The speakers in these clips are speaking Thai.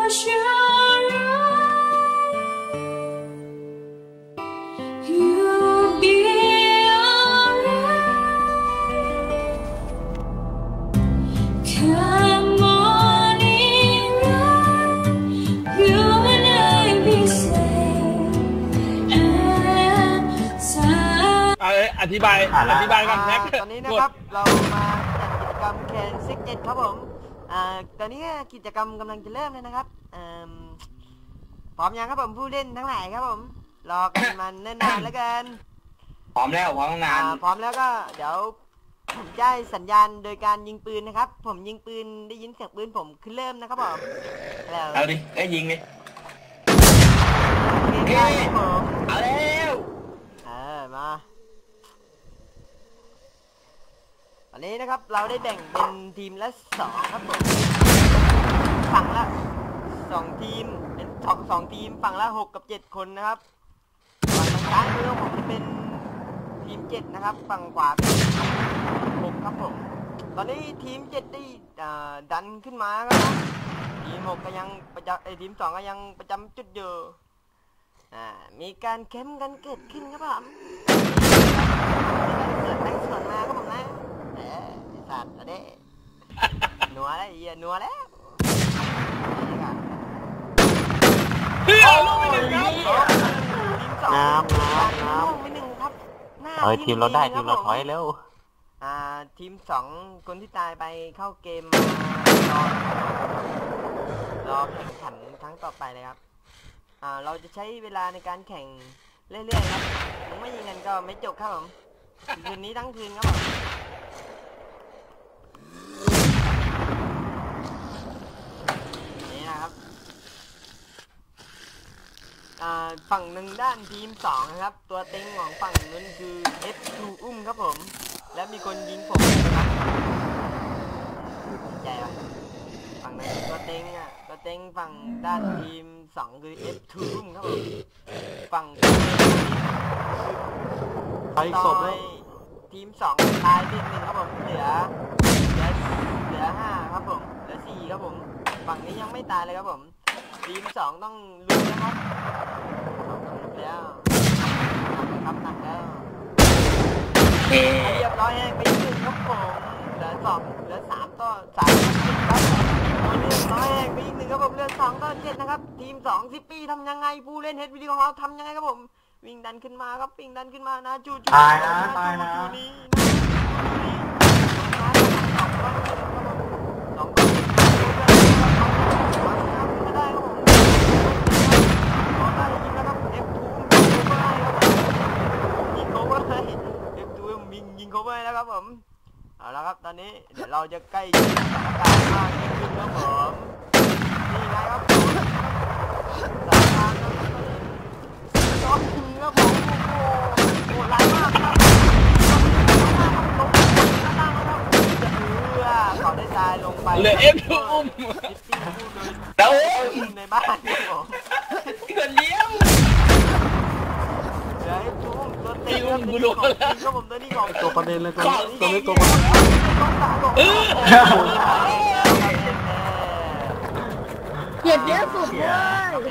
อธิบายกันแม็กตอนนี้นะครับเรามาจัดกิจกรรมแข่งซิกเจ็ดครับผมตอนนี้กิจกรรมกำลังจะเริ่มเลยนะครับพร้อมยังครับผมผู้เล่นทั้งหลายครับผมรอกันมันเนิ่นนานแล้วกันพร้อมแล้วพร้อมนานพร้อมแล้วก็เดี๋ยวผมจะให้สัญญาณโดยการยิงปืนนะครับผมยิงปืนได้ยินเสียงปืนผมขึ้นเริ่มนะครับผมแล้วเอาดิได้ยิงดิได้ครับผมเอาแล้วมาอันนี้นะครับเราได้แบ่งเป็นทีมละ2ครับผมฝั่งละ2ทีมเป็น2ทีมฝั่งละ6กับ7คนนะครับฝั่งซ้ายมือผมจะเป็นทีม7นะครับฝั่งขวาเป็น6ครับผมตอนนี้ทีม7ได้ดันขึ้นมาครับทีม6ก็ยังประจำทีม2ก็ยังประจำจุดอยู่มีการเข้มกันเกิดขึ้นครับผมเกิดตั้งส่วนมาครับผมนะสัตว์เด้นัวแล้วนัวแล้วเอาลูกไปหนึ่งครับน้ำไปหนึ่งครับทีมเราได้ทีมเราถอยเร็วทีม2คนที่ตายไปเข้าเกมรอแข่งขันครั้งต่อไปเลยครับเราจะใช้เวลาในการแข่งเรื่อยๆครับผมไม่ยิงกันก็ไม่จบครับผมคืนนี้ทั้งคืนครับผมนี่นะครับฝั่งหนึ่งด้านทีม2นะครับตัวเต็งของฝั่งนั้นคือ F2 อุ้มครับผมและมีคนยิงผมนะครับใจวะฝั่งนั้นตัวเต็งตัวเต็งฝั่งด้านทีม2คือ F2 อุ้มครับผมฝั่งต่อยทีม2ตายไป1ครับผมเหลือ5ครับผมเหลือ4ครับผมฝั่งนี้ยังไม่ตายเลยครับผมทีม2ต้องลุ้นนะครับแล้วครับหนักแล้วเรียบร้อยไป1ครับผมเหลือ3ต่อ7ครับเรียบร้อยไปอีก1ครับผมเหลือ2ต่อ7นะครับทีม2ซิปปี้ทำยังไงผู้เล่นเฮดวิดีโอของเราทำยังไงครับผมวิ่งดันขึ้นมาครับวิ่งดันขึ้นมานะจูตายนะยิงเขาไปแล้วครับผมเอาละครับตอนนี้เดี๋ยวเราจะใกล้สถานการณ์มากขึ้นครับผมนี่ไงครับสถานการณ์ก็ถึงครับผมโหดร้ายมากครับเขาได้ตายลงไปเหลือ F2 อุ้มแล้วในบ้านนี่ผมเกินเลี้ยวเหลือ F2 ตัวเต็งครับผมตัวนี้ของตัวประเด็นเลยตัวนี้ตัวประเด็นเจ็บเยอะสุดเลย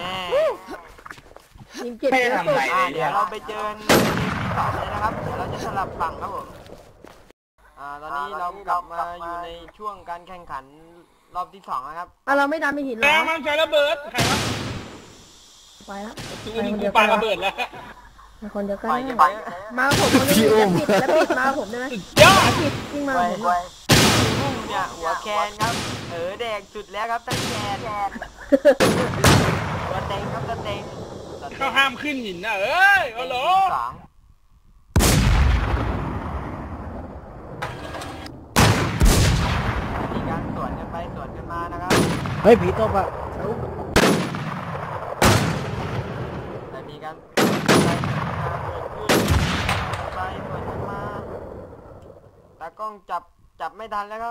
ยิงเจ็บเยอะสุดเดี๋ยวเราไปเจอทีมที่2เลยนะครับเดี๋ยวเราจะสลับฝั่งครับผมตอนนี้เรากลับมาอยู่ในช่วงการแข่งขันรอบที่2นะครับเราไม่ดันไปหินหรอมันใช้ระเบิดใครวะไปแล้วปาระเบิดแล้วคนเดียวกันมาผมคนนี้แล้วปิดมาผมได้ไหมปิดยิงมาผมเนี่ยหัวแคนครับแดงสุดแล้วครับตั้งแคนตัวเต็งครับตัวเต็งเขาห้ามขึ้นหินนะเอ้ยโอ้โหมีการสวนกันไปสวนกันมานะครับเฮ้ยผีตบแต่มีการไปสวนกันมาตากล้องจับไม่ทันแล้วครับ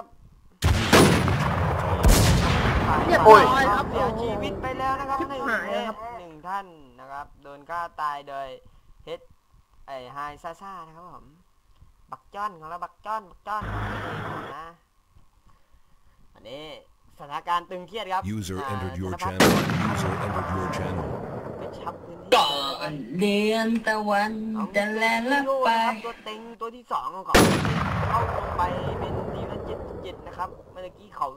เสียชีวิตไปแล้วนะครับหนึ่งท่านนะครับโดนฆ่าตายโดยเฮดไฮซ่านะครับผมบักจ้อนของเราบักจ้อนนะอันนี้สถานการณ์ตึงเครียดครับ User entered your ธนพัฒน์ channel. User entered your channel. ไปชับพื้นที่ก่อนเดือนตะวันจะแลลับไปตัวเต็งตัวที่2ของเขาเข้าลงไปเป็นทีมละ7-7นะครับเมื่อกี้เขา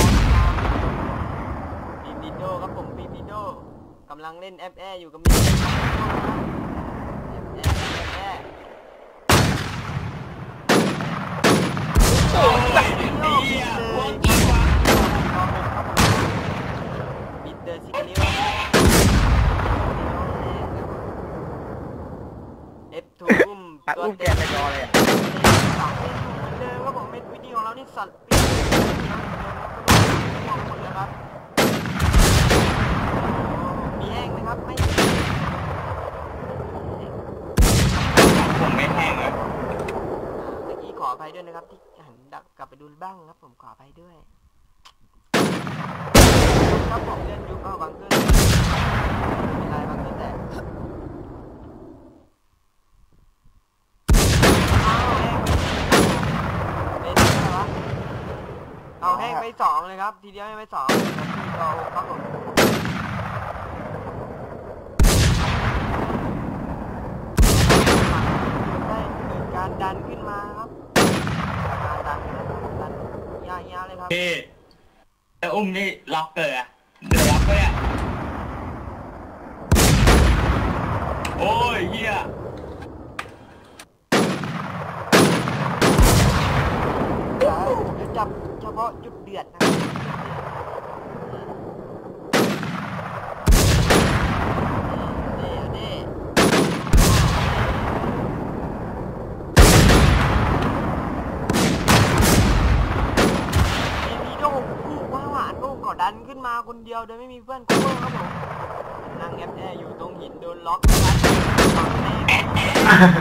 ปีมิโดครับผมปีมิโดกำลังเล่นแอปแออยู่กับมิโดแอปบิดเดอร์ซิกเลียวF2 อุ้มตัวเต็มไปรอเลยสองเล่นเหมือนเดิมครับผมเม็ดวิดีของเรานี่สั่นปี๊ดมองหมดเลยครับมีแห้งนะครับไม่ผมไม่แห้งเลยเมื่อกี้ขออภัยด้วยนะครับที่หันดักกลับไปดูบ้างครับผมขออภัยด้วยครับผมเล่นยุคเอาบังเกอร์เป็นไรบังเกอร์แตกเอาแห้งไป2เลยครับทีเดียวให้ไป2ทีต่อ6ครับผมได้เกิดการดันขึ้นมาครับการดันยาเลยครับพี่แต่อุ้มนี่ล็อกเกอร์อะเดือดล็อกเลยอะโอ้ยเฮียเดี๋ยวจับเฉพาะจุดเดือดนะครับดันขึ้นมาคนเดียวโดยไม่มีเพื่อนคู่ครับผมนั่งแอบแออยู่ตรงหินโดนล็อกนะครับแห้งดี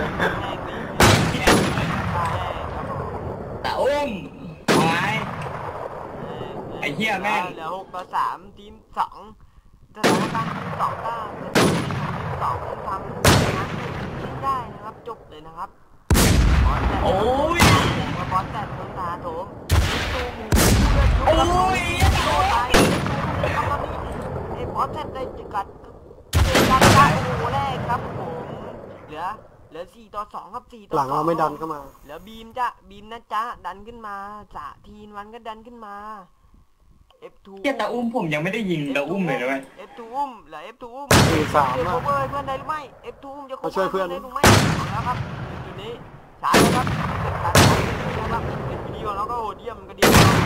แต่อุ้มทำไมไอ้เหี้ยแม่งเหลือ6-3ทีม2สถานการณ์ทีม2ก็ทีม2ทำไม่ได้นะครับจบเลยนะครับโอ้ยบอลแต่โดนตาโถมโอ้ยโดนตายไอ้บอลแทบได้กัดได้โอ้โหแรกครับผมเหลือ4-2ครับ4-2 หลังเราไม่ดันเข้ามาเหลือบีมนะจ๊ะดันขึ้นมาจ่าทีนวันก็ดันขึ้นมา F2 เหี้ยแต่อุ้มผมยังไม่ได้ยิงแต่อุ้มเลยนะเว้ย F2 อุ้มเหลือ F2 อุ้ม 3 จะอ่ะ cover เพื่อนได้หรือไม่ F2 อุ้มจะมาช่วยเพื่อนได้หรือไม่แล้วครับจุดนี้สายแล้วครับตัดนะครับเป็นวิดีโอแล้วก็โหดเยี่ยมก็ดี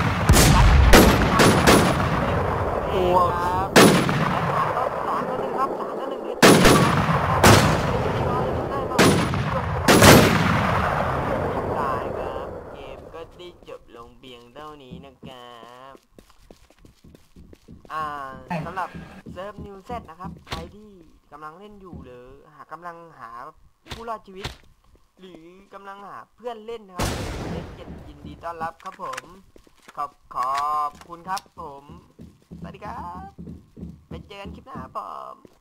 โอ้ครับ3-1ครับ3-1เฮ็ดได้ครับเกมก็ได้จบลงเพียงเท่านี้นะครับสำหรับเซิร์ฟนิวเซตนะครับใครที่กำลังเล่นอยู่หรือกำลังหาผู้รอดชีวิตหรือกำลังหาเพื่อนเล่นนะครับเล่น7ยินดีต้อนรับครับผมขอบคุณครับผมสวัสดีครับไปเจอกันคลิปหน้าผม